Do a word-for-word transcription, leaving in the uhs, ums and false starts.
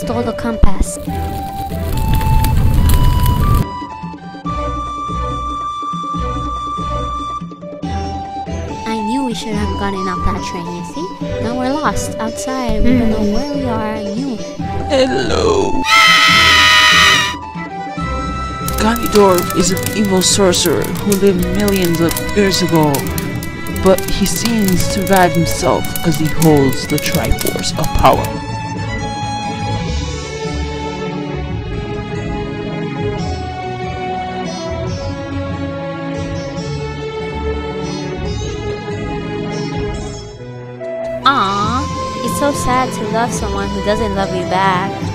stole the compass. I knew we shouldn't have gotten off that train, you see? Now we're lost outside. We don't know where we are. I knew. Hello. Ganondorf is an evil sorcerer who lived millions of years ago, but he seems to survive himself because he holds the Triforce of Power. Aww, it's so sad to love someone who doesn't love you back.